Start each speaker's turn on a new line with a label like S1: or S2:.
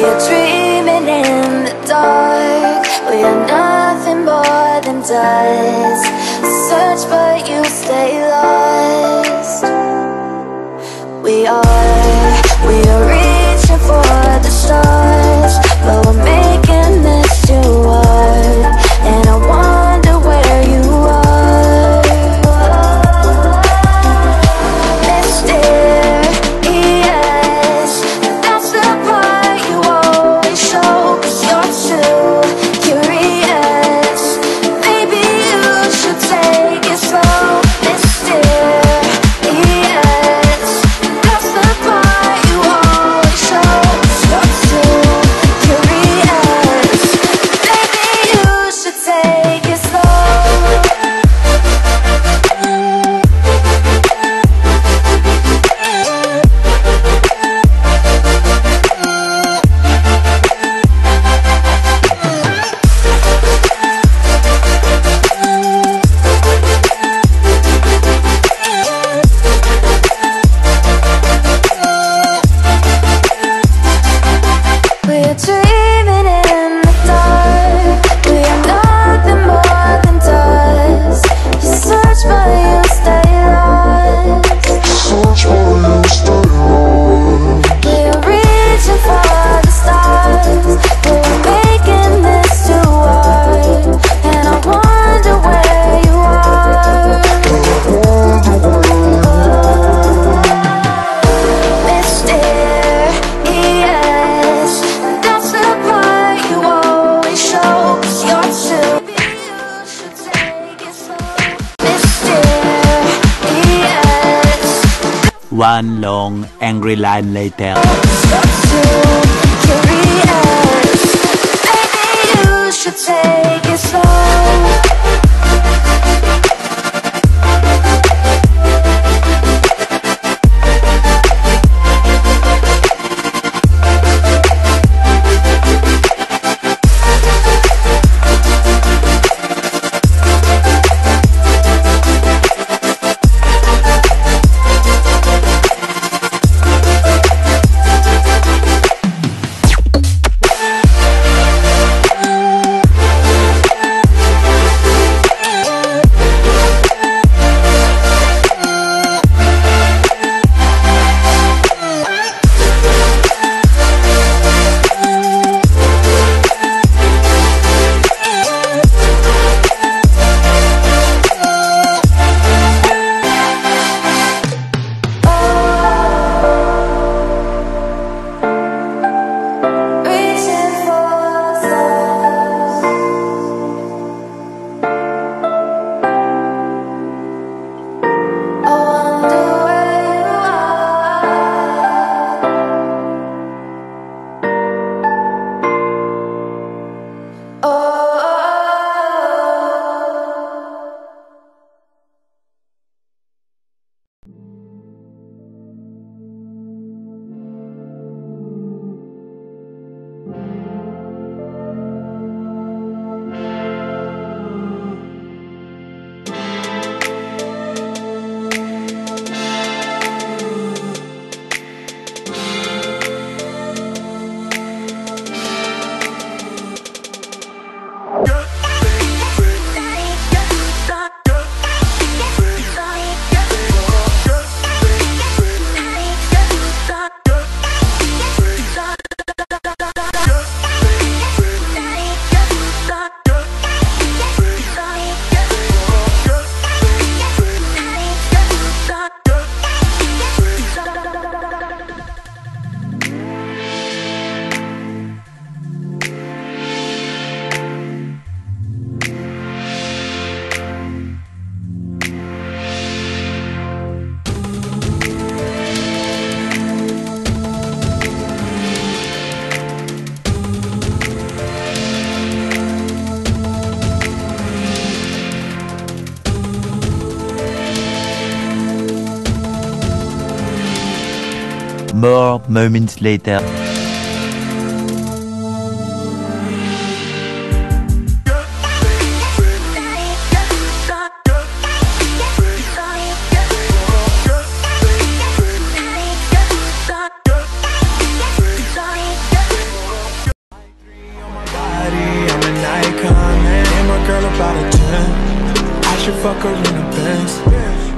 S1: We are dreaming in the dark. We are nothing more than dust. Search but you stay lost. We are reaching for the stars, but we're making this too hard. And I wonder where you are. Mysterious, that's the part you always show. 'Cause you're too curious. Maybe you should take it slow. Mysterious, that's the part you always show. 'Cause you're too curious. Maybe you should take it slow. We are dreaming in the dark. We are nothing more than dust. You search but you stay lost. We are reaching for the stars. We're making this too hard. And I wonder where you are. Mysterious, that's the part you always show. 'Cause you're too. Maybe you should take it slow. Mysterious.
S2: One long angry line later.
S1: You're too curious. Maybe you should take it slow. Reaching for the stars. I wonder where you are. Oh.
S2: More moments later.
S3: fuck her in a Benz.